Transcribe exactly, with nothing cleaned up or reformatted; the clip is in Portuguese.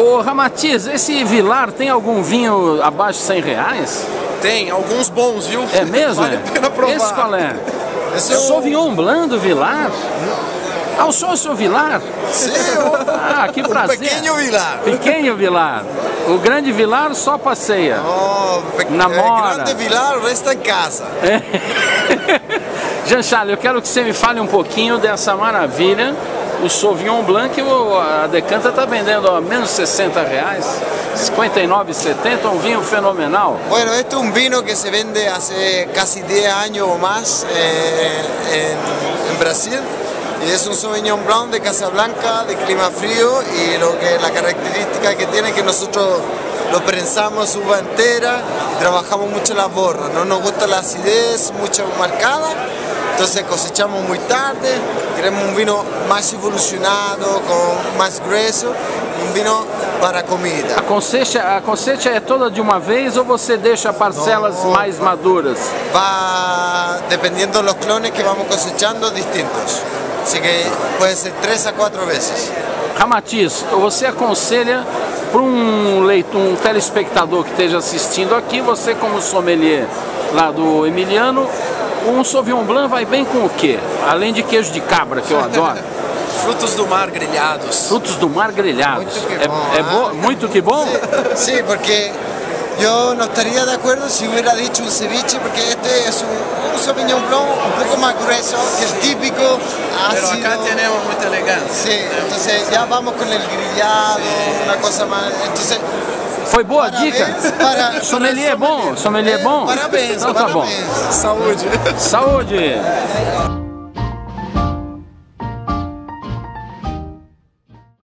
Ô Ramatiz, esse Vilar tem algum vinho abaixo de cem reais? Tem, alguns bons, viu? É mesmo? Vale a pena provar. Esse qual é? Esse é o... Sauvignon Blanc do Vilar? Ah, o senhor é o seu Vilar? Sim, Ah, que prazer. o pequeno Vilar. Pequeno Vilar. O grande Vilar só passeia. Oh, pe... Namora. O grande Vilar resta em casa. É. Jean-Charles, eu quero que você me fale um pouquinho dessa maravilha. O Sauvignon Blanc, a Decanta está vendendo a menos sessenta reais, cinquenta e nove reais e setenta centavos, um vinho fenomenal. Bueno, este es un vino que se vende hace casi diez años o más eh, en, en Brasil. Y es un Sauvignon Blanc de Casablanca, de clima frío, y lo que la característica que tiene es que nosotros lo prensamos uva entera y trabajamos mucho las borras. No nos gusta la acidez mucho marcada, entonces cosechamos muy tarde, queremos un vino más evolucionado, con más grueso, un vino para comida. A cosecha, a cosecha é toda de uma vez ou você deixa parcelas No. mais maduras? Va dependiendo de los clones que vamos cosechando distintos. Así que puede ser tres a cuatro veces. Ramatiz, você aconselha para um leitor, um telespectador que esteja assistindo aqui, você como sommelier lá do Emiliano, um Sauvignon Blanc vai bem com o quê? Além de queijo de cabra, que eu adoro. Frutos do mar grelhados. Frutos do mar grelhados. Muito que É, bom, é ah. bo muito que bom? Sí, sí, porque yo no estaría de acuerdo si hubiera dicho un ceviche, porque este es un, un Sauvignon Blanc un poco más grueso que el típico Pero ácido. acá tenemos mucha elegancia. Sí, entonces ya vamos con el grillado, Sí. una cosa más. Entonces, Foi boa a parabéns dica? para- Sommelier é para bom? Sommelier é bom? Parabéns, Então tá bom. parabéns. Saúde. Saúde!